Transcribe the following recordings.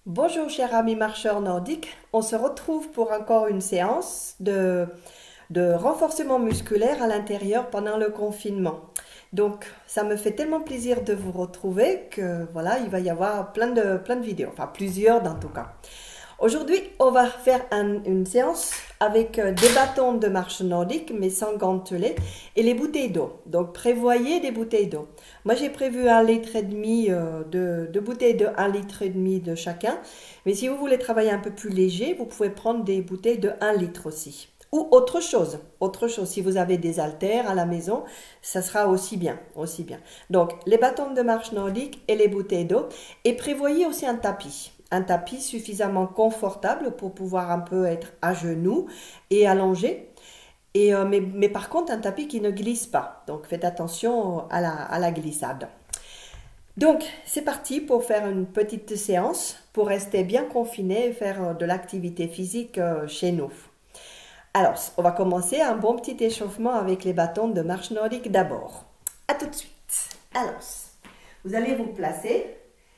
Bonjour chers amis marcheurs nordiques, on se retrouve pour encore une séance de renforcement musculaire à l'intérieur pendant le confinement. Donc ça me fait tellement plaisir de vous retrouver que voilà, il va y avoir plein de vidéos, enfin plusieurs dans tout cas. Aujourd'hui, on va faire une séance avec des bâtons de marche nordique, mais sans gantelets, et les bouteilles d'eau. Donc, prévoyez des bouteilles d'eau. Moi, j'ai prévu 1,5 litre de bouteilles de 1,5 litre de chacun. Mais si vous voulez travailler un peu plus léger, vous pouvez prendre des bouteilles de 1 litre aussi. Ou autre chose, si vous avez des haltères à la maison, ça sera aussi bien. Donc, les bâtons de marche nordique et les bouteilles d'eau. Et prévoyez aussi un tapis suffisamment confortable pour pouvoir un peu être à genoux et allongé. Mais par contre, un tapis qui ne glisse pas. Donc, faites attention à la glissade. Donc, c'est parti pour faire une petite séance pour rester bien confiné et faire de l'activité physique chez nous. Alors, on va commencer un bon petit échauffement avec les bâtons de marche nordique d'abord. A tout de suite. Alors, vous allez vous placer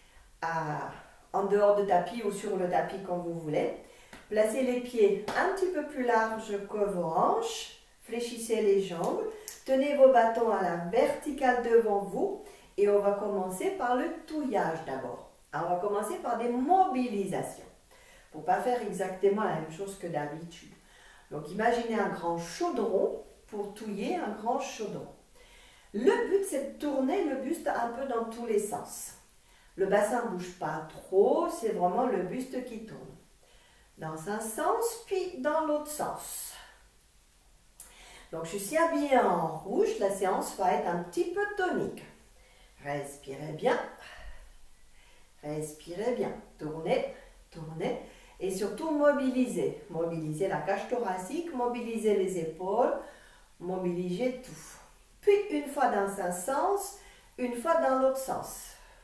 en dehors du tapis ou sur le tapis comme vous voulez. Placez les pieds un petit peu plus larges que vos hanches. Fléchissez les jambes. Tenez vos bâtons à la verticale devant vous. Et on va commencer par le touillage d'abord. On va commencer par des mobilisations. Pour ne pas faire exactement la même chose que d'habitude. Donc imaginez un grand chaudron pour touiller un grand chaudron. Le but, c'est de tourner le buste un peu dans tous les sens. Le bassin ne bouge pas trop, c'est vraiment le buste qui tourne. Dans un sens, puis dans l'autre sens. Donc je suis habillée en rouge, la séance va être un petit peu tonique. Respirez bien. Respirez bien. Tournez, tournez. Et surtout mobilisez. Mobilisez la cage thoracique, mobilisez les épaules, mobilisez tout. Puis une fois dans un sens, une fois dans l'autre sens.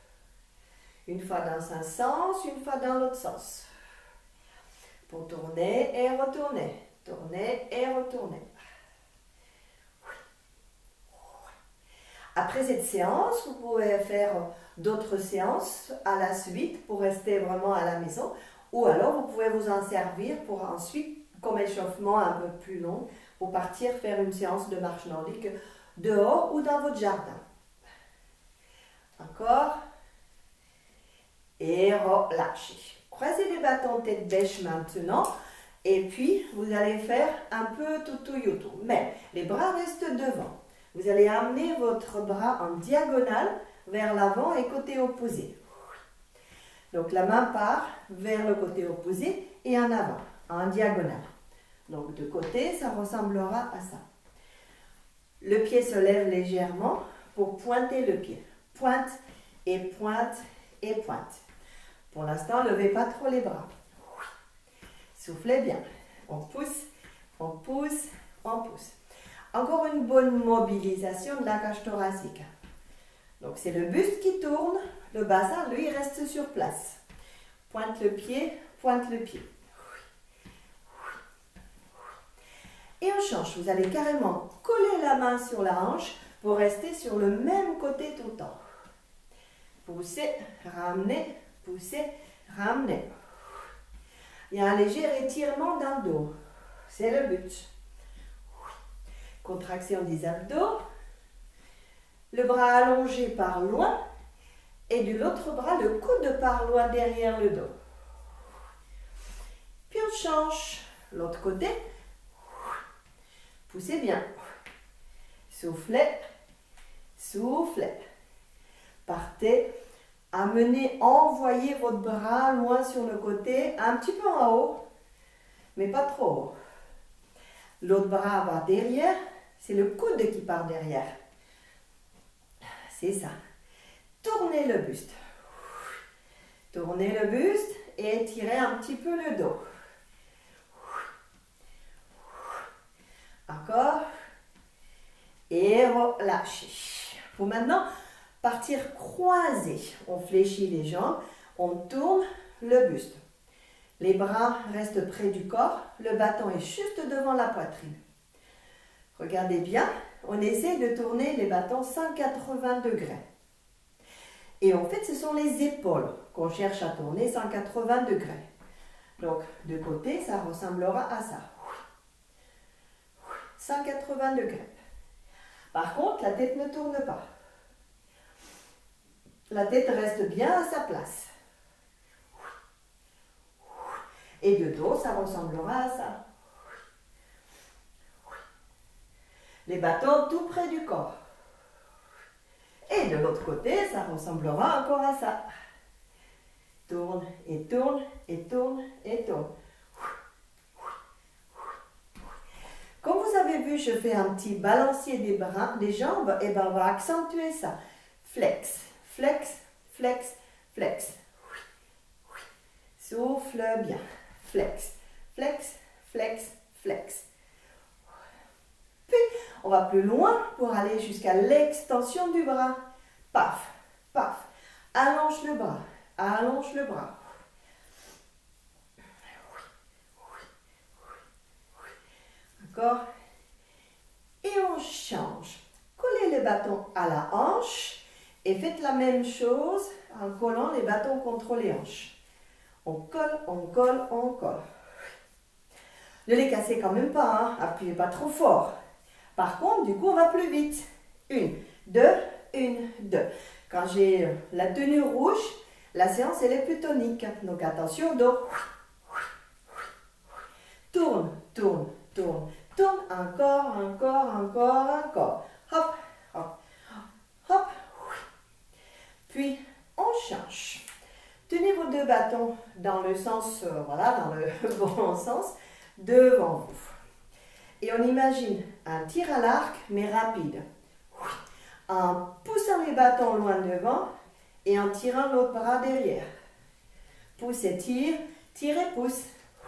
Une fois dans un sens, une fois dans l'autre sens. Pour tourner et retourner. Tourner et retourner. Après cette séance, vous pouvez faire d'autres séances à la suite pour rester vraiment à la maison. Ou alors, vous pouvez vous en servir pour ensuite, comme échauffement un peu plus long, pour partir faire une séance de marche nordique dehors ou dans votre jardin. Encore. Et relâchez. Croisez les bâtons tête bêche maintenant. Et puis, vous allez faire un peu tutu-yutu. Mais les bras restent devant. Vous allez amener votre bras en diagonale vers l'avant et côté opposé. Donc la main part vers le côté opposé et en avant, en diagonale. Donc de côté, ça ressemblera à ça. Le pied se lève légèrement pour pointer le pied. Pointe et pointe et pointe. Pour l'instant, ne levez pas trop les bras. Soufflez bien. On pousse, on pousse, on pousse. Encore une bonne mobilisation de la cage thoracique. Donc c'est le buste qui tourne, le bassin lui reste sur place. Pointe le pied, pointe le pied. Et on change, vous allez carrément coller la main sur la hanche pour rester sur le même côté tout le temps. Poussez, ramenez, poussez, ramenez. Il y a un léger étirement dans le dos, c'est le but. Contraction des abdos, le bras allongé par loin et de l'autre bras le coude par loin derrière le dos. Puis on change, l'autre côté, poussez bien, soufflez, soufflez, partez, amenez, envoyez votre bras loin sur le côté, un petit peu en haut, mais pas trop haut. L'autre bras va derrière. C'est le coude qui part derrière. C'est ça. Tournez le buste. Tournez le buste et étirez un petit peu le dos. Encore. Et relâchez. Il faut maintenant partir croisé. On fléchit les jambes. On tourne le buste. Les bras restent près du corps. Le bâton est juste devant la poitrine. Regardez bien, on essaie de tourner les bâtons 180 degrés. Et en fait, ce sont les épaules qu'on cherche à tourner 180 degrés. Donc, de côté, ça ressemblera à ça. 180 degrés. Par contre, la tête ne tourne pas. La tête reste bien à sa place. Et de dos, ça ressemblera à ça. Les bâtons tout près du corps. Et de l'autre côté, ça ressemblera encore à ça. Tourne et tourne et tourne et tourne. Comme vous avez vu, je fais un petit balancier des bras, des jambes, et ben on va accentuer ça. Flex, flex, flex, flex. Souffle bien. Flex, flex, flex, flex. Puis, on va plus loin pour aller jusqu'à l'extension du bras. Paf, paf. Allonge le bras, allonge le bras. Encore. Et on change. Collez les bâtons à la hanche et faites la même chose en collant les bâtons contre les hanches. On colle, on colle, on colle. Ne les cassez quand même pas, hein. Appuyez pas trop fort. Par contre, du coup, on va plus vite. 1, 2, 1, 2. Quand j'ai la tenue rouge, la séance elle est plus tonique. Donc attention, dos. Tourne, tourne, tourne, tourne. Encore, encore, encore, encore. Hop, hop, hop. Puis, on change. Tenez vos deux bâtons dans le sens, voilà, dans le bon sens, devant vous. Et on imagine un tir à l'arc, mais rapide. En poussant les bâtons loin devant et en tirant l'autre bras derrière. Pousse et tire, tire et pousse.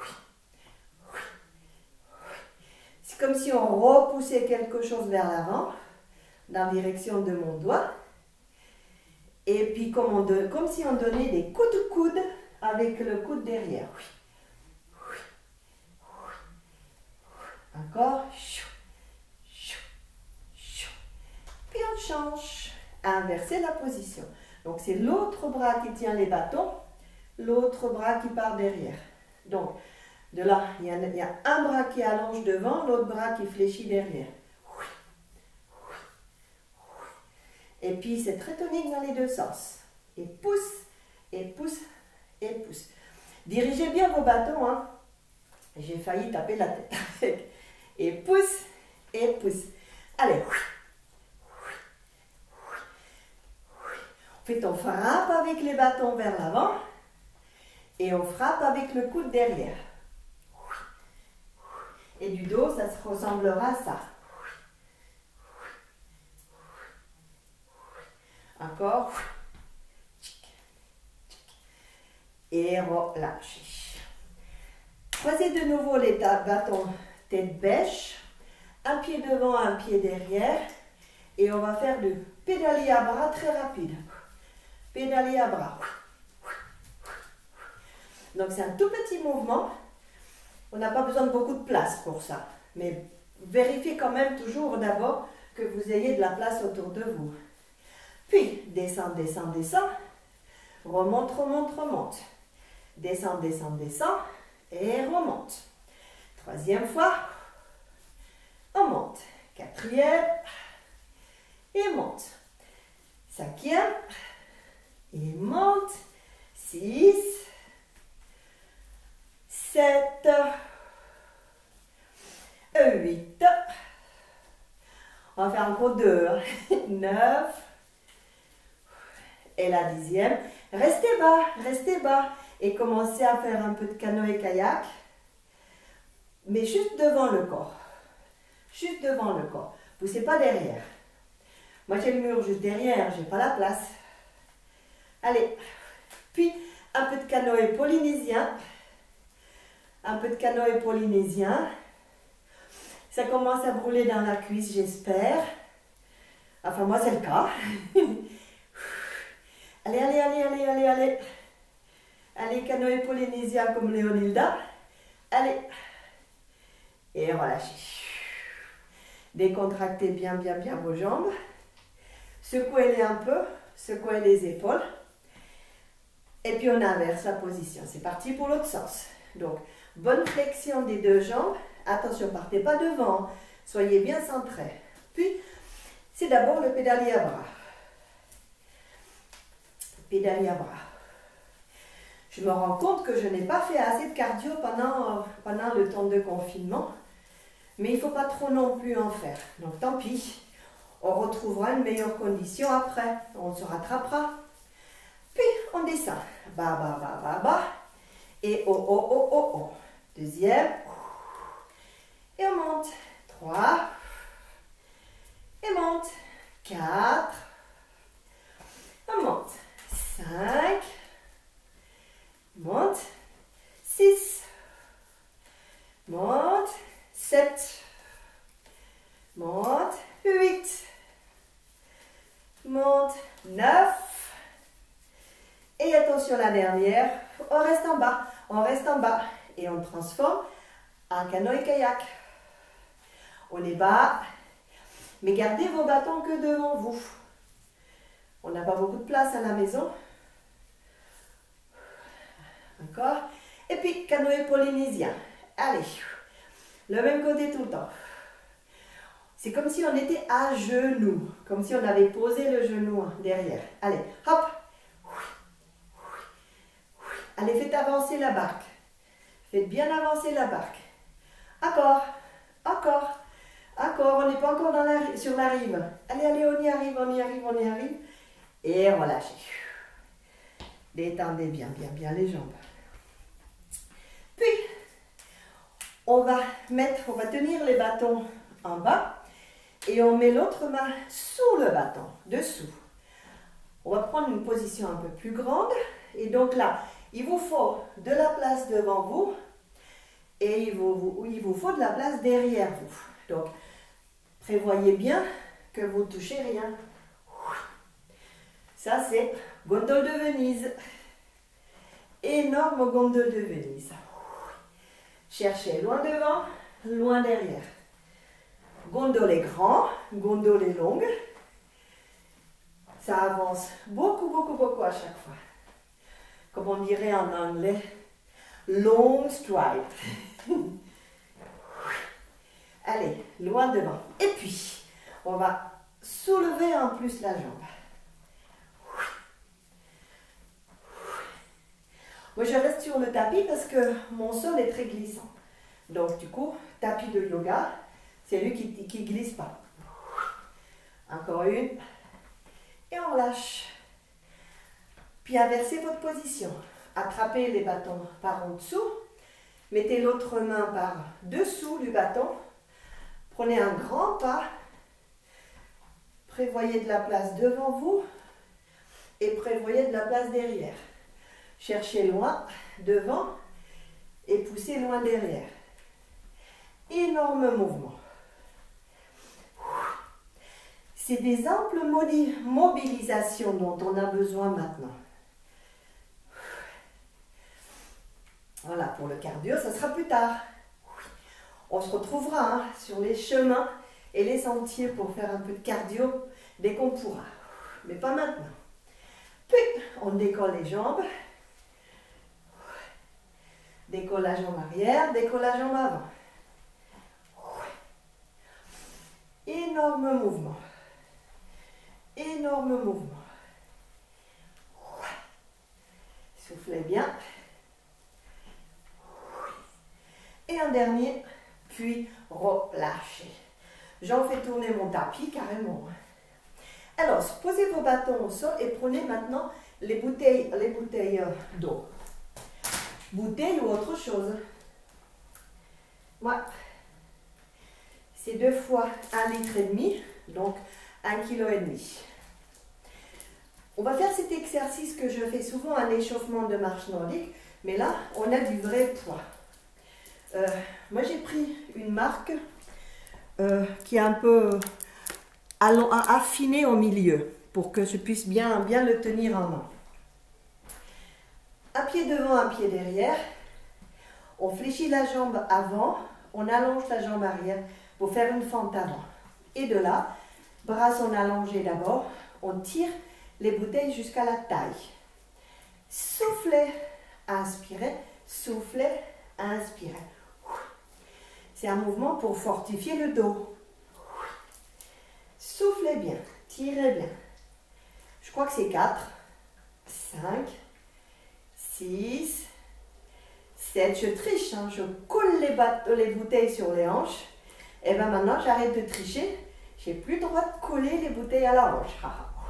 C'est comme si on repoussait quelque chose vers l'avant, dans la direction de mon doigt. Et puis comme si on donnait des coups de coude avec le coude derrière. Encore. Puis on change. Inverser la position. Donc c'est l'autre bras qui tient les bâtons, l'autre bras qui part derrière. Donc de là, il y a un bras qui allonge devant, l'autre bras qui fléchit derrière. Et puis c'est très tonique dans les deux sens. Et pousse, et pousse, et pousse. Dirigez bien vos bâtons, hein. J'ai failli taper la tête. Et pousse, et pousse. Allez. Ensuite, on frappe avec les bâtons vers l'avant. Et on frappe avec le coude derrière. Et du dos, ça se ressemblera à ça. Encore. Et relâchez. Croisez de nouveau les bâtons tête bêche. Un pied devant, un pied derrière. Et on va faire du pédalier à bras très rapide. Pédalier à bras. Donc c'est un tout petit mouvement. On n'a pas besoin de beaucoup de place pour ça. Mais vérifiez quand même toujours d'abord que vous ayez de la place autour de vous. Puis, descend, descend, descend. Remonte, remonte, remonte. Descend, descend, descend. Et remonte. Troisième fois. On monte. Quatrième. Et monte. Cinquième. Et monte. 6. 7. 8. On va faire encore 2. 9. Et la 10e, restez bas et commencez à faire un peu de canoë-kayak, mais juste devant le corps. Juste devant le corps. Poussez pas derrière. Moi j'ai le mur juste derrière, j'ai pas la place. Allez, puis un peu de canoë polynésien. Un peu de canoë polynésien. Ça commence à brûler dans la cuisse, j'espère. Enfin moi c'est le cas. Allez, allez, allez, allez, allez, allez. Allez, canoë polynésien comme Léonilda. Allez. Et relâchez. Décontractez bien, bien, bien vos jambes. Secouez-les un peu. secouez les épaules. Et puis on inverse la position. C'est parti pour l'autre sens. Donc, bonne flexion des deux jambes. Attention, partez pas devant. Soyez bien centrés. Puis, c'est d'abord le pédalier à bras. Pédalier à bras. Je me rends compte que je n'ai pas fait assez de cardio pendant le temps de confinement. Mais il ne faut pas trop non plus en faire. Donc, tant pis. On retrouvera une meilleure condition après. On se rattrapera. Puis, on descend. Bas, bas, bas, bas, bas. Et oh, oh, oh, oh, oh. Deuxième. Et on monte. 3. Et monte. 4. On monte. 5. Monte. 6. Monte. 7. Monte. 8. Monte. 9. Et attention, la dernière. On reste en bas. On reste en bas. Et on transforme en canoë-kayak. On est bas. Mais gardez vos bâtons que devant vous. On n'a pas beaucoup de place à la maison. Encore. Et puis, canoë polynésien. Allez. Le même côté tout le temps. C'est comme si on était à genoux. Comme si on avait posé le genou derrière. Allez, hop. Allez, faites avancer la barque. Faites bien avancer la barque. Encore. Encore. Encore. On n'est pas encore sur la rive. Allez, allez, on y arrive, on y arrive, on y arrive. Et relâchez. Détendez bien, bien, bien les jambes. Puis, on va tenir les bâtons en bas et on met l'autre main sous le bâton, dessous. On va prendre une position un peu plus grande et donc là, il vous faut de la place devant vous et il vous faut de la place derrière vous. Donc, prévoyez bien que vous ne touchez rien. Ça, c'est gondole de Venise. Énorme gondole de Venise. Cherchez loin devant, loin derrière. Gondole est grand, gondole est longue. Ça avance beaucoup, beaucoup, beaucoup à chaque fois. Comme on dirait en anglais, long stride. Allez, loin devant. Et puis, on va soulever en plus la jambe. Moi, je reste sur le tapis parce que mon sol est très glissant. Donc, du coup, tapis de yoga, c'est lui qui glisse pas. Encore une. Et on lâche. Puis, inversez votre position. Attrapez les bâtons par en dessous. Mettez l'autre main par dessous du bâton. Prenez un grand pas. Prévoyez de la place devant vous. Et prévoyez de la place derrière. Cherchez loin devant et poussez loin derrière. Énorme mouvement. C'est des amples mobilisations dont on a besoin maintenant. Voilà, pour le cardio, ça sera plus tard. On se retrouvera sur les chemins et les sentiers pour faire un peu de cardio dès qu'on pourra. Mais pas maintenant. Puis, on décolle les jambes. Décolle la jambe arrière, décolle la jambe avant. Énorme mouvement. Énorme mouvement. Soufflez bien. Et un dernier, puis relâchez. J'en fais tourner mon tapis carrément. Alors, posez vos bâtons au sol et prenez maintenant les bouteilles d'eau. Bouteille ou autre chose. Moi, c'est 2 fois 1,5 litre, donc 1,5 kg. On va faire cet exercice que je fais souvent, un échauffement de marche nordique, mais là, on a du vrai poids. Moi, j'ai pris une marque qui est un peu affinée au milieu, pour que je puisse bien le tenir en main. Un pied devant, un pied derrière. On fléchit la jambe avant, on allonge la jambe arrière pour faire une fente avant. Et de là, bras sont allongés d'abord, on tire les bouteilles jusqu'à la taille. Soufflez, inspirez, soufflez, inspirez. C'est un mouvement pour fortifier le dos. Soufflez bien, tirez bien. Je crois que c'est 4, 5, 6, 7. Je triche, hein. Je colle les bouteilles sur les hanches. Et bien maintenant, j'arrête de tricher. Je n'ai plus le droit de coller les bouteilles à la hanche.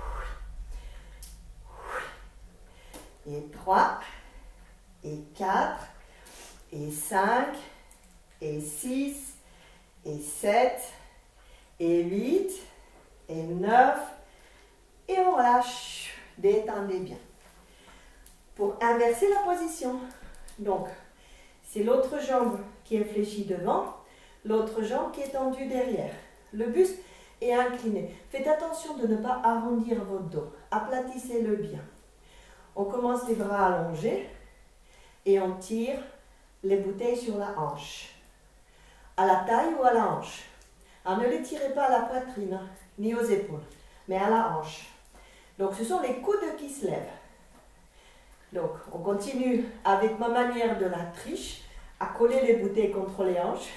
Et 3, et 4, et 5, et 6, et 7, et 8, et 9, et on relâche. Détendez bien. Pour inverser la position, donc, c'est l'autre jambe qui est fléchie devant, l'autre jambe qui est tendue derrière. Le buste est incliné. Faites attention de ne pas arrondir votre dos. Aplatissez-le bien. On commence les bras allongés et on tire les bouteilles sur la hanche. À la taille ou à la hanche. Alors, ne les tirez pas à la poitrine, hein, ni aux épaules, mais à la hanche. Donc, ce sont les coudes qui se lèvent. Donc, on continue avec ma manière de la triche, à coller les bouteilles contre les hanches.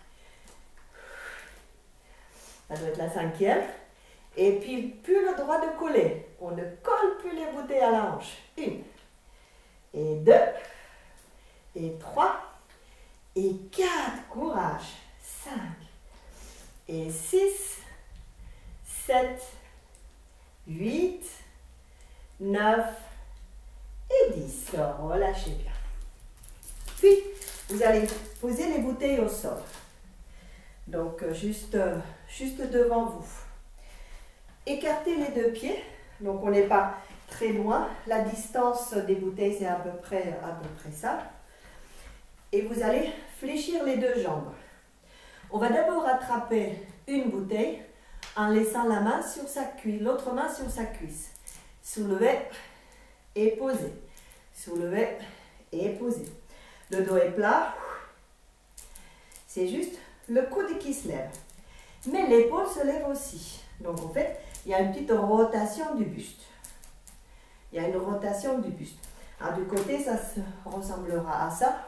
Ça doit être la 5e. Et puis, plus le droit de coller. On ne colle plus les bouteilles à la hanche. 1, et 2, et 3, et 4. Courage. 5, et 6, 7, 8, 9, et 10. Relâchez bien. Puis, vous allez poser les bouteilles au sol. Donc, juste devant vous. Écartez les deux pieds. Donc, on n'est pas très loin. La distance des bouteilles, c'est à peu près ça. Et vous allez fléchir les deux jambes. On va d'abord attraper une bouteille en laissant la main sur sa cuisse, l'autre main sur sa cuisse. Soulevez et posez. Soulevez et posez. Le dos est plat. C'est juste le coude qui se lève. Mais l'épaule se lève aussi. Donc en fait, il y a une petite rotation du buste. Il y a une rotation du buste. Alors du côté, ça ressemblera à ça.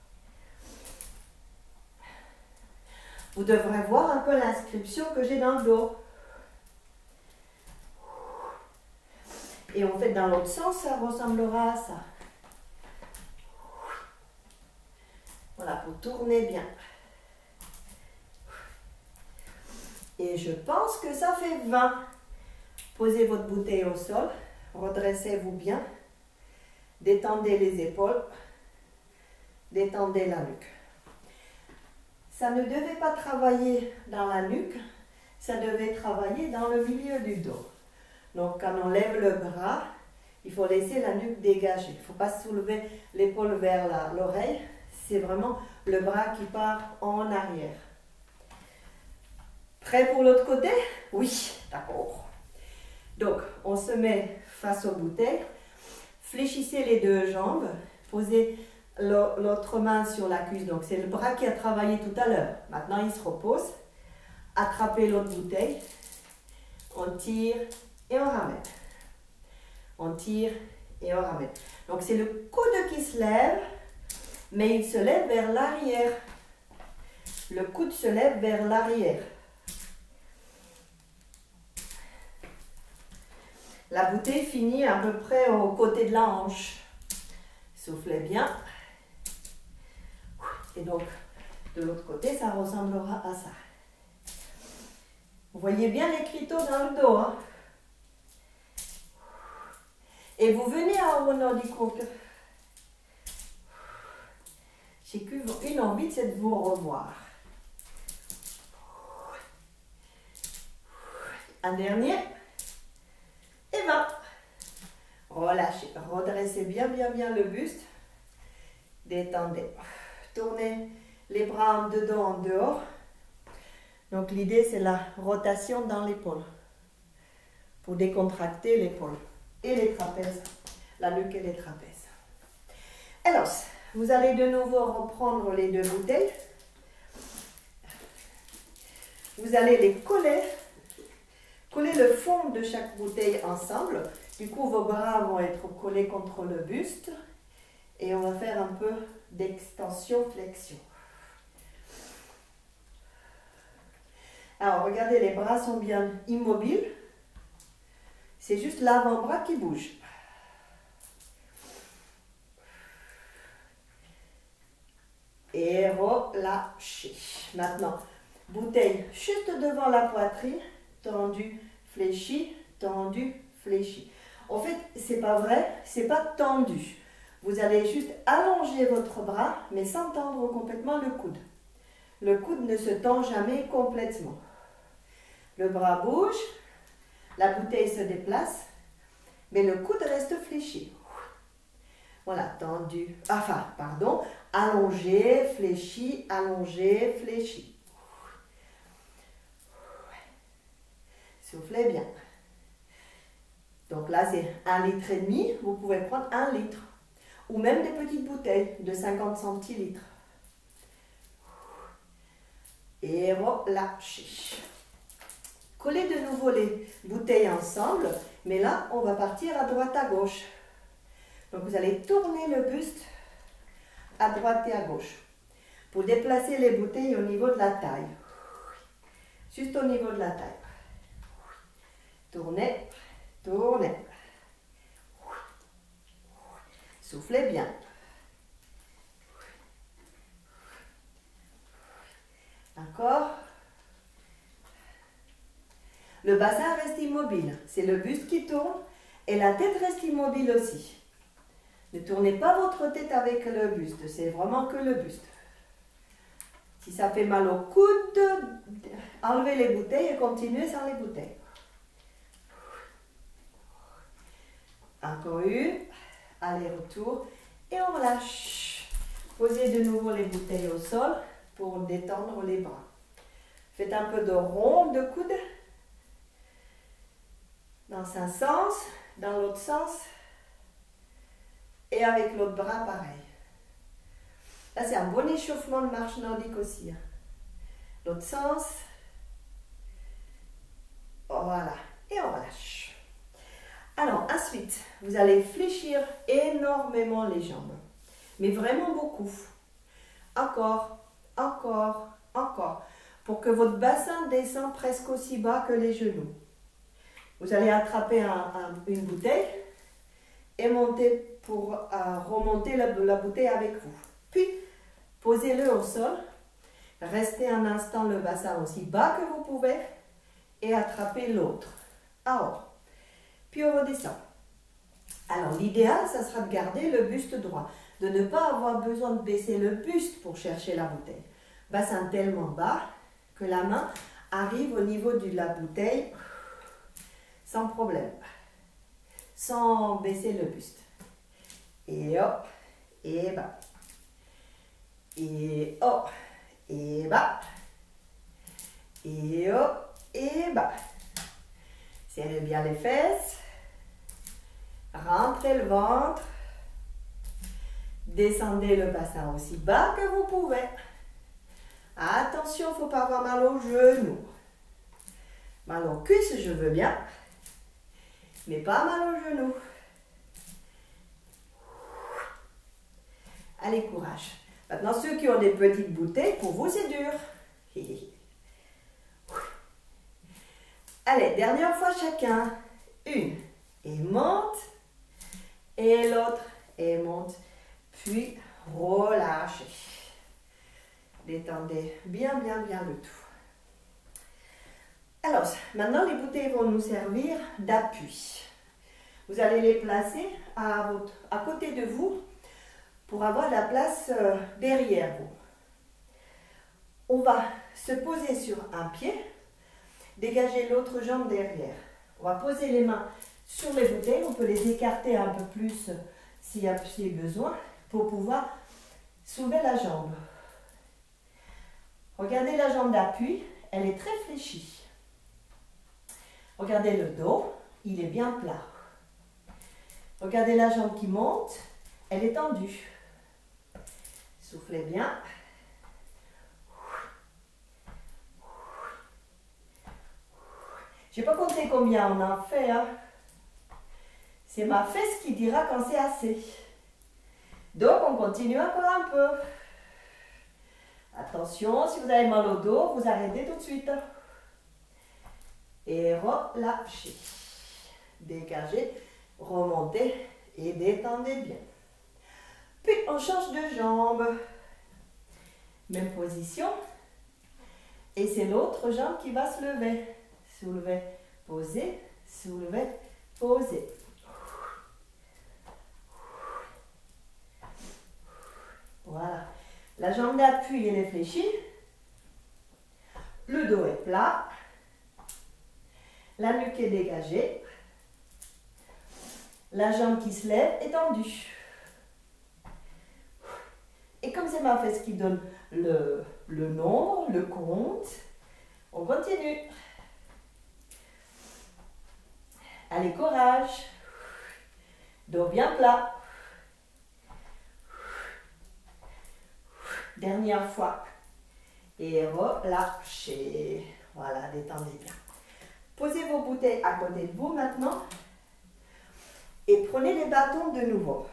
Vous devrez voir un peu l'inscription que j'ai dans le dos. Et en fait, dans l'autre sens, ça ressemblera à ça. Voilà, pour tourner bien. Et je pense que ça fait 20. Posez votre bouteille au sol. Redressez-vous bien. Détendez les épaules. Détendez la nuque. Ça ne devait pas travailler dans la nuque. Ça devait travailler dans le milieu du dos. Donc, quand on lève le bras, il faut laisser la nuque dégagée. Il ne faut pas soulever l'épaule vers l'oreille. C'est vraiment le bras qui part en arrière. Prêt pour l'autre côté? Oui, d'accord. Donc, on se met face aux bouteilles. Fléchissez les deux jambes. Posez l'autre main sur la cuisse. Donc, c'est le bras qui a travaillé tout à l'heure. Maintenant, il se repose. Attrapez l'autre bouteille. On tire et on ramène. On tire et on ramène. Donc, c'est le coude qui se lève, mais il se lève vers l'arrière. Le coude se lève vers l'arrière. La bouteille finit à peu près au côté de la hanche. Soufflez bien. Et donc, de l'autre côté, ça ressemblera à ça. Vous voyez bien l'écriteau dans le dos. Hein? Et vous venez à Nordic-Walk. J'ai qu'une envie, c'est de vous revoir. Un dernier. Et 20. Relâchez, redressez bien le buste. Détendez. Tournez les bras de dos en dehors. Donc l'idée, c'est la rotation dans l'épaule. Pour décontracter l'épaule et les trapèzes. La nuque et les trapèzes. Alors, vous allez de nouveau reprendre les deux bouteilles. Vous allez les coller le fond de chaque bouteille ensemble Du coup, vos bras vont être collés contre le buste et on va faire un peu d'extension-flexion. Alors, regardez, les bras sont bien immobiles. C'est juste l'avant-bras qui bouge. Et relâchez. Maintenant, bouteille juste devant la poitrine, tendu, fléchi, tendu, fléchi. En fait, c'est pas vrai, c'est pas tendu. Vous allez juste allonger votre bras, mais sans tendre complètement le coude. Le coude ne se tend jamais complètement. Le bras bouge, la bouteille se déplace, mais le coude reste fléchi. Voilà, tendu, enfin, pardon, allongé, fléchi, allongé, fléchi. Soufflez bien. Donc là, c'est 1,5 litre. Vous pouvez prendre 1 litre. Ou même des petites bouteilles de 50 centilitres. Et relâchez. Collez de nouveau les bouteilles ensemble. Mais là, on va partir à droite, à gauche. Donc vous allez tourner le buste à droite et à gauche. Pour déplacer les bouteilles au niveau de la taille. Juste au niveau de la taille. Tournez, tournez. Soufflez bien. Encore. Le bassin reste immobile. C'est le buste qui tourne et la tête reste immobile aussi. Ne tournez pas votre tête avec le buste. C'est vraiment que le buste. Si ça fait mal au coude, enlevez les bouteilles et continuez sans les bouteilles. Encore une. Aller-retour. Et on relâche. Posez de nouveau les bouteilles au sol pour détendre les bras. Faites un peu de rond de coude. Dans un sens, dans l'autre sens. Et avec l'autre bras, pareil. Là, c'est un bon échauffement de marche nordique aussi. L'autre sens. Voilà. Et on relâche. Alors, ensuite, vous allez fléchir énormément les jambes. Mais vraiment beaucoup. Encore, encore, encore. Pour que votre bassin descende presque aussi bas que les genoux. Vous allez attraper une bouteille et monter pour remonter la bouteille avec vous. Puis, posez-le au sol. Restez un instant le bassin aussi bas que vous pouvez et attrapez l'autre. Alors, puis on redescend. Alors, l'idéal, ça sera de garder le buste droit. De ne pas avoir besoin de baisser le buste pour chercher la bouteille. Bassin tellement bas que la main arrive au niveau de la bouteille sans problème. Sans baisser le buste. Et hop, et bas. Et hop, et bas. Et hop, et bas. Serrez bien les fesses. Rentrez le ventre. Descendez le bassin aussi bas que vous pouvez. Attention, il ne faut pas avoir mal aux genoux. Mal aux cuisses, je veux bien. Mais pas mal aux genoux. Allez, courage. Maintenant, ceux qui ont des petites bouteilles, pour vous, c'est dur. Allez, dernière fois chacun. Une. Et monte. Et l'autre. Et monte. Puis, relâchez. Détendez bien, bien, bien le tout. Alors, maintenant, les bouteilles vont nous servir d'appui. Vous allez les placer à côté de vous pour avoir la place derrière vous. On va se poser sur un pied, dégager l'autre jambe derrière. On va poser les mains sur les bouteilles, on peut les écarter un peu plus s'il y a besoin pour pouvoir soulever la jambe. Regardez la jambe d'appui, elle est très fléchie. Regardez le dos, il est bien plat. Regardez la jambe qui monte, elle est tendue. Soufflez bien. Je n'ai pas compté combien on en fait. Hein. C'est ma fesse qui dira quand c'est assez. Donc, on continue encore un peu. Attention, si vous avez mal au dos, vous arrêtez tout de suite. Et relâchez. Dégagez, remontez et détendez bien. Puis, on change de jambe. Même position. Et c'est l'autre jambe qui va se lever. Soulever, poser, soulever, poser. Voilà. La jambe d'appui, elle est fléchie. Le dos est plat. La nuque est dégagée. La jambe qui se lève est tendue. Et comme c'est ma fesse qui donne le nombre, le compte, on continue. Allez, courage. Dos bien plat. Dernière fois. Et relâchez. Voilà, détendez bien. Posez vos bouteilles à côté de vous maintenant. Et prenez les bâtons de nouveau.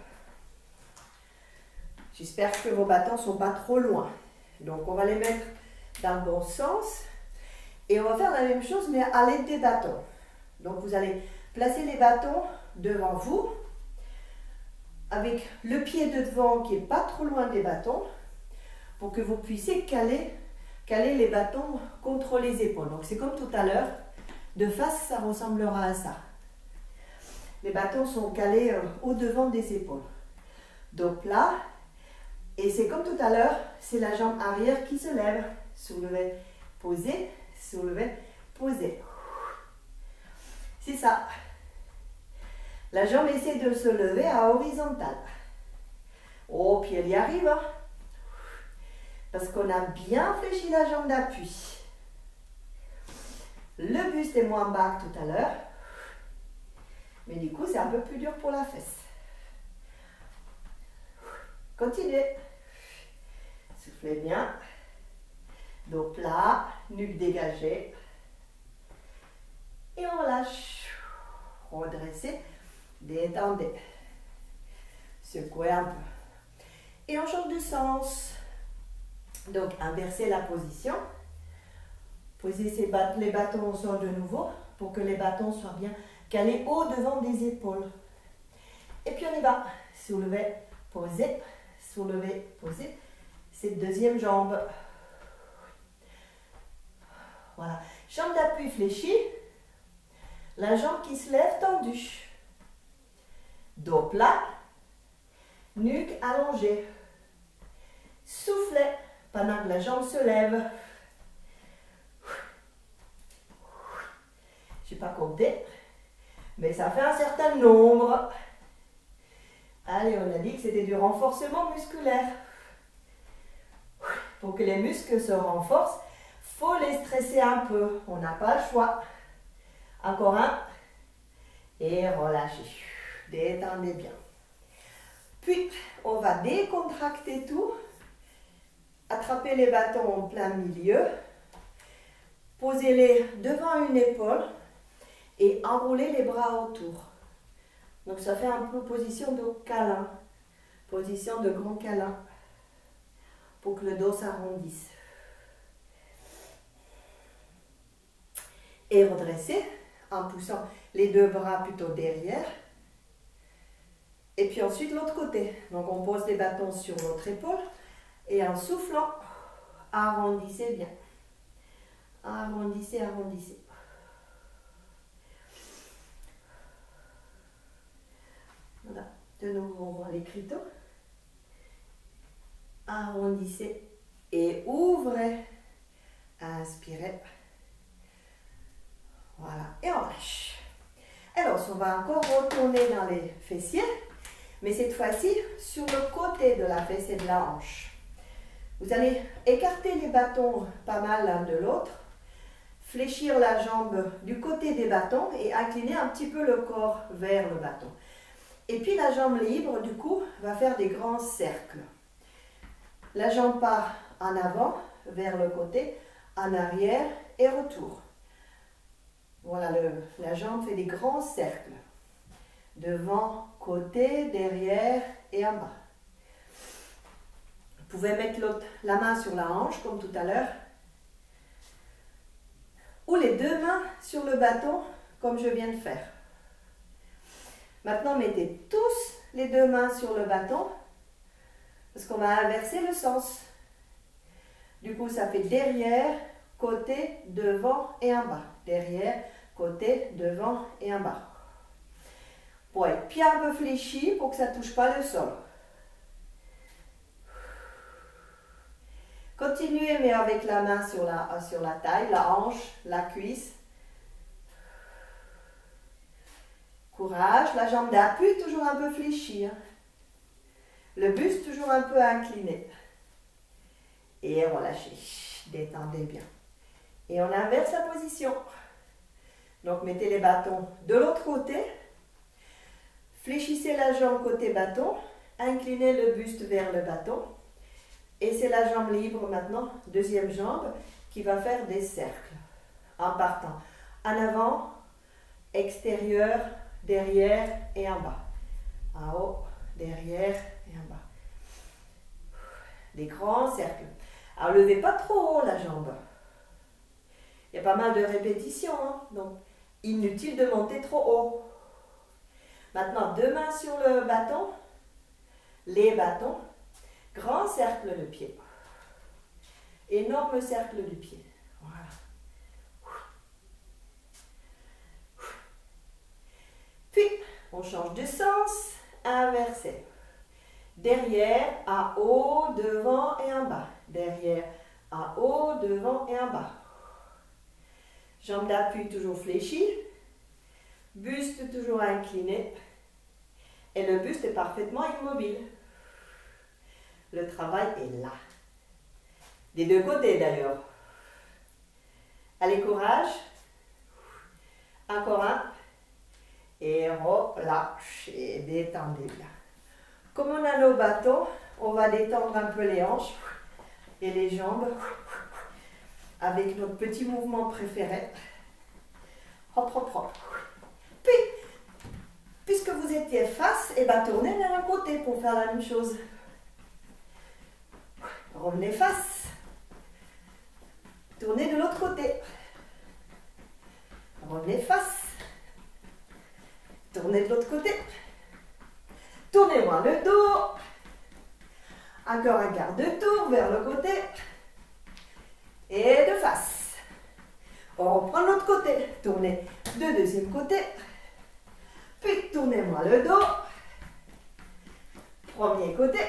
J'espère que vos bâtons ne sont pas trop loin. Donc, on va les mettre dans le bon sens. Et on va faire la même chose, mais à l'aide des bâtons. Donc, vous allez placer les bâtons devant vous, avec le pied de devant qui n'est pas trop loin des bâtons, pour que vous puissiez caler les bâtons contre les épaules. Donc, c'est comme tout à l'heure. De face, ça ressemblera à ça. Les bâtons sont calés au devant des épaules. Dos plat. Et c'est comme tout à l'heure, c'est la jambe arrière qui se lève. Soulever, poser, soulever, poser. C'est ça. La jambe essaie de se lever à horizontale. Oh, puis elle y arrive. Hein? Parce qu'on a bien fléchi la jambe d'appui. Le buste est moins bas que tout à l'heure. Mais du coup, c'est un peu plus dur pour la fesse. Continuez. Soufflez bien. Dos plat, nuque dégagée. Et on relâche. Redressez, détendez. Secouez un peu. Et on change de sens. Donc, inversez la position. Posez les bâtons au sol de nouveau pour que les bâtons soient bien calés au devant des épaules. Et puis on y va. Soulevez, posez, soulevez, posez. Cette deuxième jambe. Voilà. Jambe d'appui fléchie. La jambe qui se lève tendue. Dos plat. Nuque allongée. Soufflez pendant que la jambe se lève. Je n'ai pas compté, mais ça fait un certain nombre. Allez, on a dit que c'était du renforcement musculaire. Pour que les muscles se renforcent, il faut les stresser un peu. On n'a pas le choix. Encore un. Et relâchez. Détendez bien. Puis, on va décontracter tout. Attrapez les bâtons en plein milieu. Posez-les devant une épaule. Et enroulez les bras autour. Donc ça fait un peu position de câlin. Position de grand câlin. Pour que le dos s'arrondisse. Et redressez en poussant les deux bras plutôt derrière. Et puis ensuite l'autre côté. Donc on pose les bâtons sur notre épaule. Et en soufflant, arrondissez bien. Arrondissez, arrondissez. Voilà, de nouveau on voit les criteaux. Arrondissez et ouvrez. Inspirez. Voilà, et on lâche. Alors, on va encore retourner dans les fessiers, mais cette fois-ci sur le côté de la fesse et de la hanche. Vous allez écarter les bâtons pas mal l'un de l'autre, fléchir la jambe du côté des bâtons et incliner un petit peu le corps vers le bâton. Et puis la jambe libre, du coup, va faire des grands cercles. La jambe part en avant, vers le côté, en arrière et retour. Voilà, la jambe fait des grands cercles. devant, côté, derrière et en bas. Vous pouvez mettre la main sur la hanche comme tout à l'heure. Ou les deux mains sur le bâton comme je viens de faire. Maintenant, mettez tous les deux mains sur le bâton parce qu'on va inverser le sens. Du coup, ça fait derrière, côté, devant et en bas. Derrière, côté, devant et en bas. Pour être pied un peu fléchi pour que ça ne touche pas le sol. Continuez, mais avec la main sur la taille, la hanche, la cuisse. Courage, la jambe d'appui toujours un peu fléchie. Hein. Le buste toujours un peu incliné. Et relâchez, détendez bien. Et on inverse la position. Donc mettez les bâtons de l'autre côté. Fléchissez la jambe côté bâton. Inclinez le buste vers le bâton. Et c'est la jambe libre maintenant, deuxième jambe, qui va faire des cercles. En partant en avant, extérieur, derrière et en bas. En haut, derrière et en bas. Des grands cercles. Alors, levez pas trop haut la jambe. Il y a pas mal de répétitions, hein? Donc inutile de monter trop haut. Maintenant, deux mains sur le bâton, les bâtons, grand cercle de pied. Énorme cercle du pied. Voilà. Puis, on change de sens, inversé. Derrière, à haut, devant et en bas. Derrière, à haut, devant et en bas. Jambe d'appui toujours fléchie. Buste toujours incliné. Et le buste est parfaitement immobile. Le travail est là. Des deux côtés d'ailleurs. Allez, courage. Encore un. Et relâchez. Détendez bien. Comme on a nos bâtons, on va détendre un peu les hanches et les jambes avec notre petit mouvement préféré. Hop, hop, hop. Puis, puisque vous étiez face, et bien tournez vers un côté pour faire la même chose. Revenez face. Tournez de l'autre côté. Revenez face. Tournez de l'autre côté. Tournez-moi le dos. Encore un quart de tour vers le côté. Et de face. On reprend l'autre côté. Tournez de deuxième côté. Puis tournez-moi le dos. Premier côté.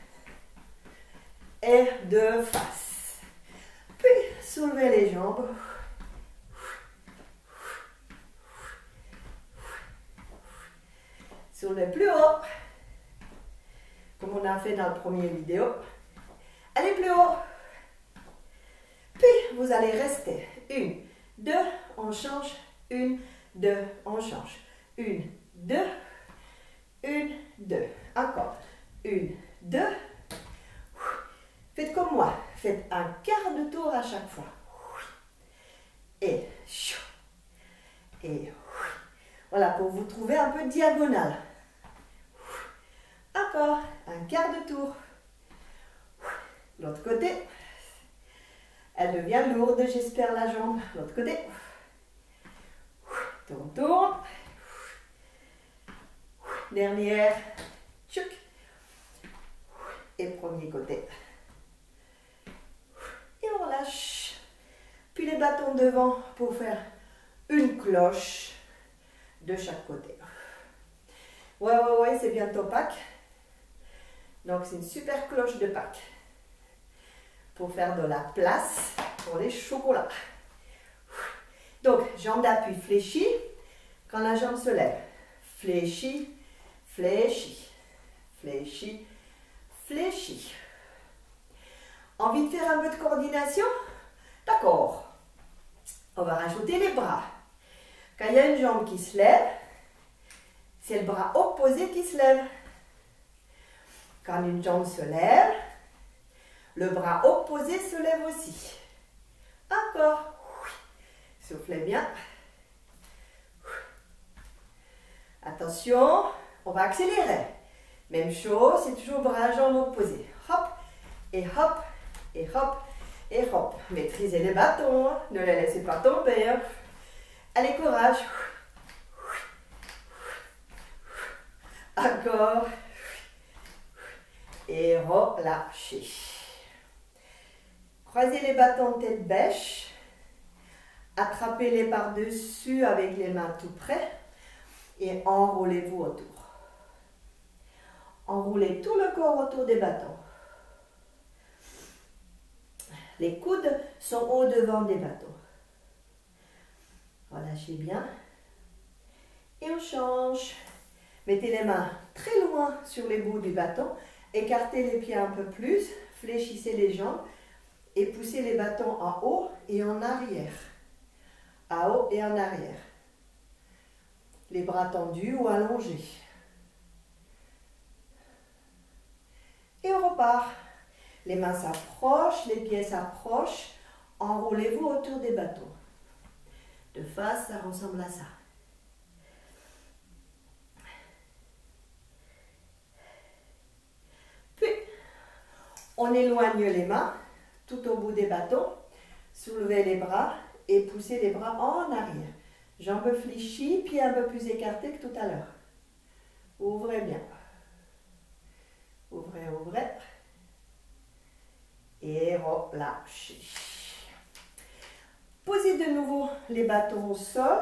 Et de face. Puis soulevez les jambes. Soulevez plus haut. Comme on a fait dans la première vidéo. Allez plus haut. Puis vous allez rester. 1, 2, on change. 1, 2, on change. 1, 2, 1, 2. Encore. 1, 2. Faites comme moi. Faites un quart de tour à chaque fois. Et voilà, pour vous trouver un peu diagonale. Encore un quart de tour. L'autre côté. Elle devient lourde, j'espère, la jambe. L'autre côté. Tourne, tourne. Dernière. Tchouk. Et premier côté. Et on relâche. Puis les bâtons devant pour faire une cloche de chaque côté. Ouais, c'est bientôt Pâques. Donc c'est une super cloche de Pâques. Pour faire de la place pour les chocolats. Donc, jambe d'appui fléchie. Quand la jambe se lève. Fléchie, fléchie, fléchie, fléchie. Envie de faire un peu de coordination? D'accord. On va rajouter les bras. Quand il y a une jambe qui se lève, c'est le bras opposé qui se lève. Quand une jambe se lève, le bras opposé se lève aussi. Encore. Soufflez bien. Attention, on va accélérer. Même chose, c'est toujours bras jambes opposés. Hop, et hop, et hop, et hop. Maîtrisez les bâtons, ne les laissez pas tomber. Allez, courage. Encore. Et relâchez. Croisez les bâtons tête bêche. Attrapez-les par-dessus avec les mains tout près. Et enroulez-vous autour. Enroulez tout le corps autour des bâtons. Les coudes sont au devant des bâtons. Relâchez bien. Et on change. Mettez les mains très loin sur les bouts du bâton. Écartez les pieds un peu plus. Fléchissez les jambes. Et poussez les bâtons en haut et en arrière. En haut et en arrière. Les bras tendus ou allongés. Et on repart. Les mains s'approchent, les pieds s'approchent. Enroulez-vous autour des bâtons. De face, ça ressemble à ça. Puis, on éloigne les mains tout au bout des bâtons. Soulevez les bras et poussez les bras en arrière. Jambes fléchies, pieds un peu plus écartés que tout à l'heure. Ouvrez bien. Ouvrez, ouvrez. Et relâchez. Posez de nouveau les bâtons au sol.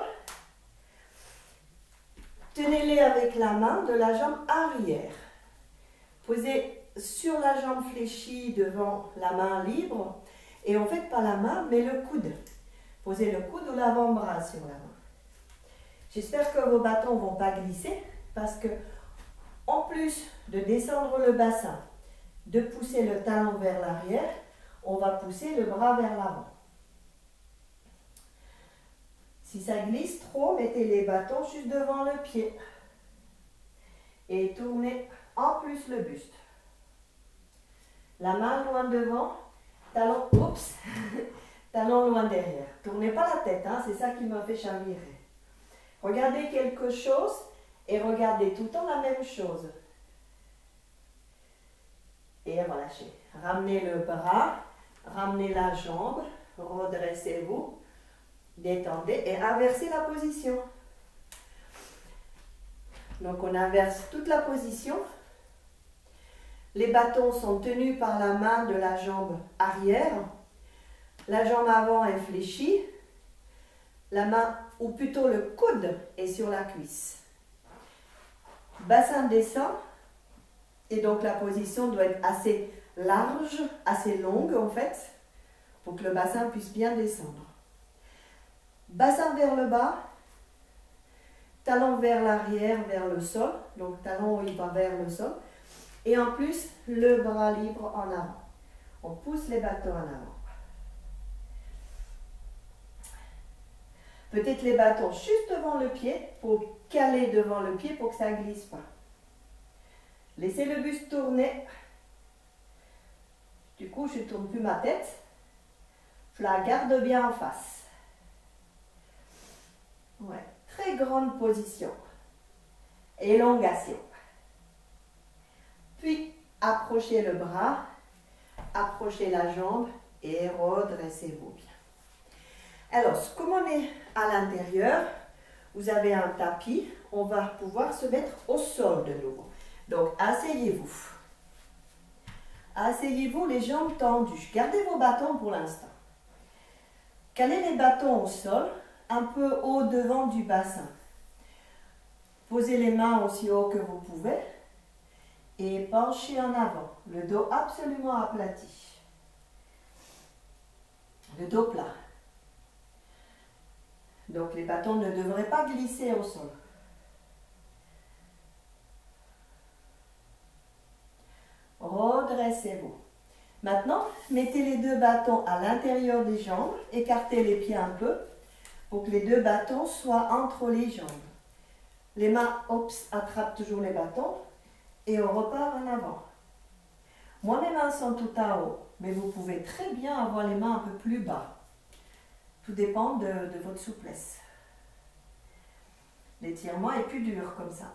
Tenez-les avec la main de la jambe arrière. Posez sur la jambe fléchie devant la main libre. Et en fait, pas la main, mais le coude. Posez le coude ou l'avant-bras sur la main. J'espère que vos bâtons ne vont pas glisser parce que, en plus de descendre le bassin, de pousser le talon vers l'arrière, on va pousser le bras vers l'avant. Si ça glisse trop, mettez les bâtons juste devant le pied et tournez en plus le buste. La main loin devant, talon, oups, talon loin derrière. Tournez pas la tête, hein, c'est ça qui m'a fait chavirer. Regardez quelque chose et regardez tout le temps la même chose. Et relâchez. Ramenez le bras, ramenez la jambe, redressez-vous, détendez et inversez la position. Donc on inverse toute la position. Les bâtons sont tenus par la main de la jambe arrière. La jambe avant est fléchie. La main, ou plutôt le coude, est sur la cuisse. Bassin descend. Et donc la position doit être assez large, assez longue en fait, pour que le bassin puisse bien descendre. Bassin vers le bas, talon vers l'arrière, vers le sol. Donc talon il va vers le sol. Et en plus, le bras libre en avant. On pousse les bâtons en avant. Peut-être les bâtons juste devant le pied, pour caler devant le pied pour que ça ne glisse pas. Laissez le buste tourner. Du coup, je ne tourne plus ma tête. Je la garde bien en face. Ouais, très grande position. Élongation. Puis, approchez le bras, approchez la jambe et redressez-vous bien. Alors, comme on est à l'intérieur, vous avez un tapis, on va pouvoir se mettre au sol de nouveau. Donc, asseyez-vous. Asseyez-vous les jambes tendues. Gardez vos bâtons pour l'instant. Calez les bâtons au sol, un peu au devant du bassin. Posez les mains aussi haut que vous pouvez et penchez en avant. Le dos absolument aplati. Le dos plat. Donc, les bâtons ne devraient pas glisser au sol. Redressez-vous. Maintenant, mettez les deux bâtons à l'intérieur des jambes, écartez les pieds un peu pour que les deux bâtons soient entre les jambes. Les mains, attrapent toujours les bâtons et on repart en avant. Moi, mes mains sont tout en haut, mais vous pouvez très bien avoir les mains un peu plus bas. Tout dépend de votre souplesse. L'étirement est plus dur comme ça.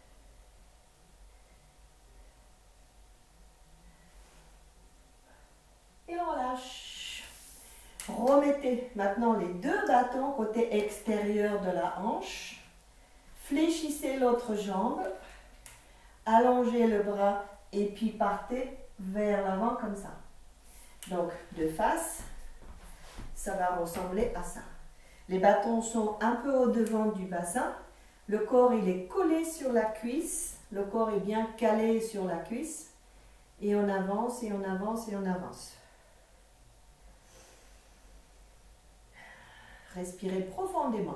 Et on relâche. Remettez maintenant les deux bâtons côté extérieur de la hanche. Fléchissez l'autre jambe. Allongez le bras et puis partez vers l'avant comme ça. Donc, de face, ça va ressembler à ça. Les bâtons sont un peu au devant du bassin. Le corps, il est collé sur la cuisse. Le corps est bien calé sur la cuisse. Et on avance, et on avance, et on avance. Respirez profondément.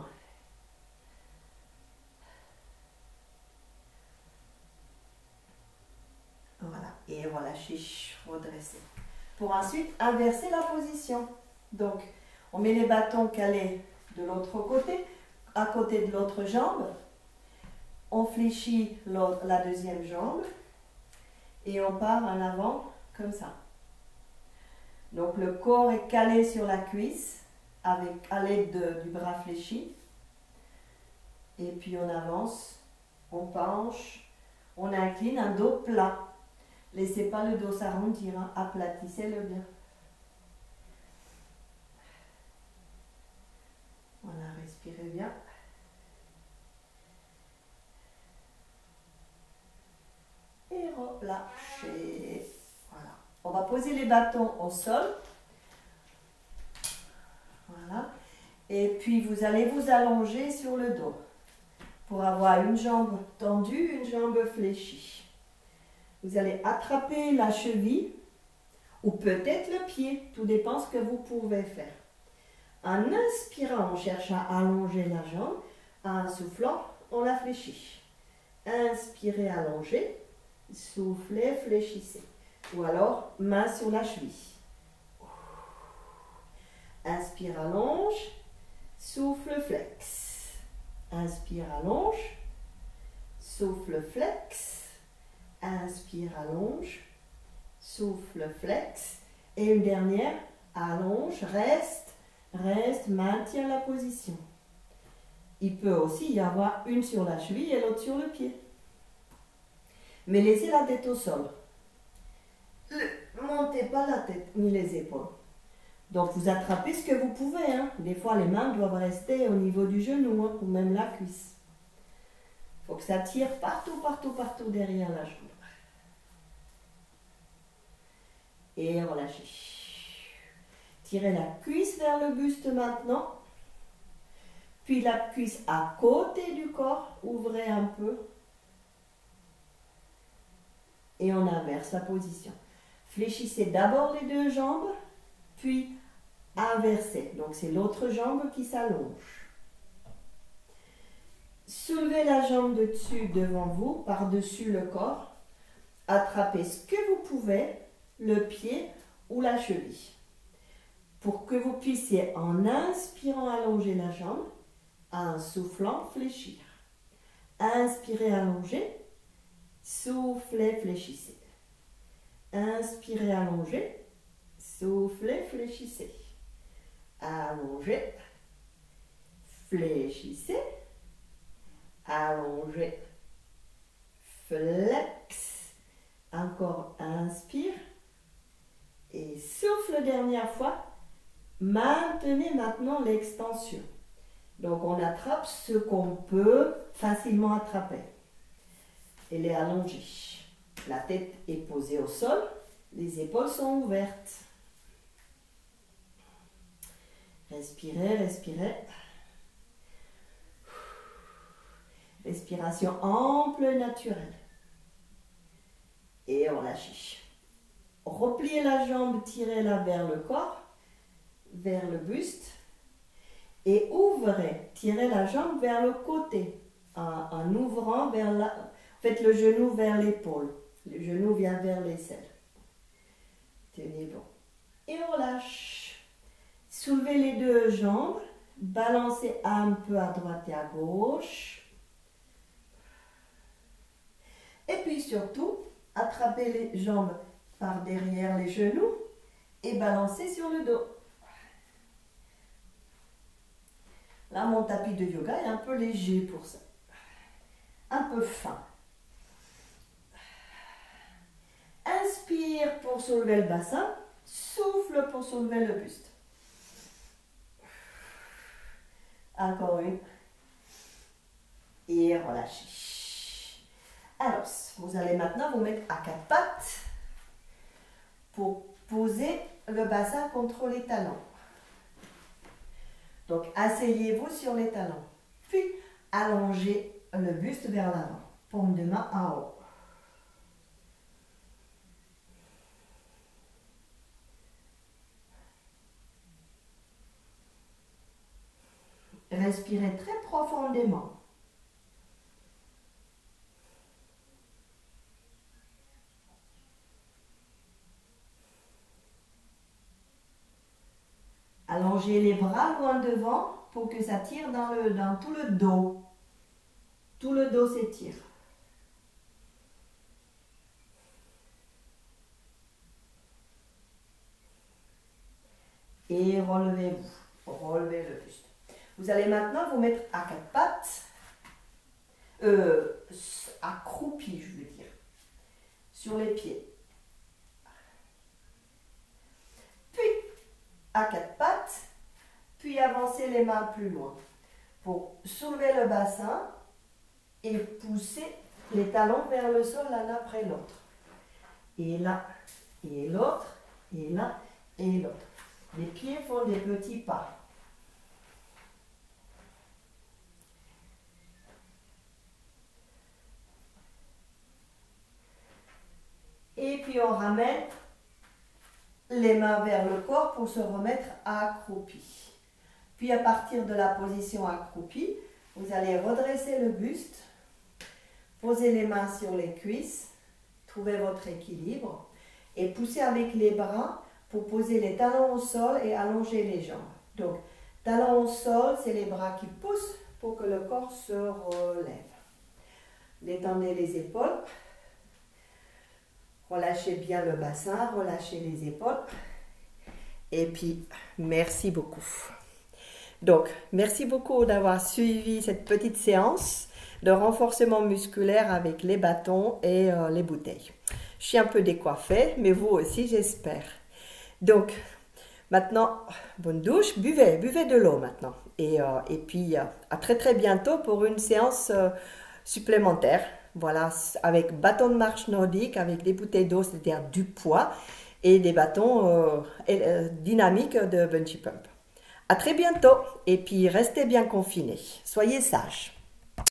Voilà, et relâchez, redressez. Pour ensuite inverser la position. Donc, on met les bâtons calés de l'autre côté, à côté de l'autre jambe. On fléchit la deuxième jambe et on part en avant comme ça. Donc, le corps est calé sur la cuisse à l'aide du bras fléchi. Et puis, on avance, on penche, on incline un dos plat. Laissez pas le dos s'arrondir, hein. Aplatissez-le bien. Voilà, respirez bien. Et relâchez. Voilà. On va poser les bâtons au sol. Voilà. Et puis vous allez vous allonger sur le dos pour avoir une jambe tendue, une jambe fléchie. Vous allez attraper la cheville ou peut-être le pied, tout dépend ce que vous pouvez faire. En inspirant, on cherche à allonger la jambe. En soufflant, on la fléchit. Inspirez, allongez. Soufflez, fléchissez. Ou alors, main sur la cheville. Inspire, allonge. Souffle, flex. Inspire, allonge. Souffle, flex. Inspire, allonge. Souffle, flex. Et une dernière, allonge, reste, maintient la position. Il peut aussi y avoir une sur la cheville et l'autre sur le pied. Mais laissez la tête au sol. Ne montez pas la tête ni les épaules. Donc vous attrapez ce que vous pouvez. Hein. Des fois les mains doivent rester au niveau du genou, hein, ou même la cuisse. Il faut que ça tire partout derrière la jambe. Et relâchez. Tirez la cuisse vers le buste maintenant. Puis la cuisse à côté du corps. Ouvrez un peu. Et on inverse la position. Fléchissez d'abord les deux jambes. Puis inversez. Donc c'est l'autre jambe qui s'allonge. Soulevez la jambe de dessus devant vous, par-dessus le corps. Attrapez ce que vous pouvez, le pied ou la cheville. Pour que vous puissiez, en inspirant, allonger la jambe, en soufflant, fléchir. Inspirez, allongez. Soufflez, fléchissez. Inspirez, allongez. Soufflez, fléchissez. Allongez. Fléchissez. Allongez. Flex. Encore inspire. Et souffle dernière fois. Maintenez maintenant l'extension. Donc on attrape ce qu'on peut facilement attraper. Elle est allongée. La tête est posée au sol. Les épaules sont ouvertes. Respirez, respirez. Respiration ample, naturelle. Et relâchez. Repliez la jambe, tirez-la vers le corps, vers le buste. Et ouvrez, tirez la jambe vers le côté, en ouvrant vers la... Faites le genou vers l'épaule. Le genou vient vers l'aisselle. Tenez bon. Et on relâche. Soulevez les deux jambes. Balancez un peu à droite et à gauche. Et puis surtout, attrapez les jambes par derrière les genoux et balancez sur le dos. Là, mon tapis de yoga est un peu léger pour ça. un peu fin. Inspire pour soulever le bassin, souffle pour soulever le buste. Encore une. Et relâchez. Alors, vous allez maintenant vous mettre à quatre pattes pour poser le bassin contre les talons. Donc, asseyez-vous sur les talons. Puis, allongez le buste vers l'avant. Paume de main en haut. Respirez très profondément. Allongez les bras loin devant pour que ça tire dans tout le dos. Tout le dos s'étire. Et relevez-vous. Relevez le buste. Vous allez maintenant vous mettre à quatre pattes, accroupi, je veux dire, sur les pieds. Puis, à quatre pattes, puis avancez les mains plus loin pour soulever le bassin et pousser les talons vers le sol l'un après l'autre. Et là, et l'autre, et là, et l'autre. Les pieds font des petits pas. Et puis on ramène les mains vers le corps pour se remettre accroupi. Puis à partir de la position accroupie, vous allez redresser le buste, poser les mains sur les cuisses, trouver votre équilibre et pousser avec les bras pour poser les talons au sol et allonger les jambes. Donc, talons au sol, c'est les bras qui poussent pour que le corps se relève. Détendez les épaules. Relâchez bien le bassin, relâchez les épaules. Et puis, merci beaucoup. Donc, merci beaucoup d'avoir suivi cette petite séance de renforcement musculaire avec les bâtons et les bouteilles. Je suis un peu décoiffée, mais vous aussi, j'espère. Donc, maintenant, bonne douche, buvez de l'eau maintenant. Et puis, à très très bientôt pour une séance supplémentaire. Voilà, avec bâton de marche nordique, avec des bouteilles d'eau, c'est-à-dire du poids, et des bâtons dynamiques de bungee pump. À très bientôt, et puis restez bien confinés. Soyez sages.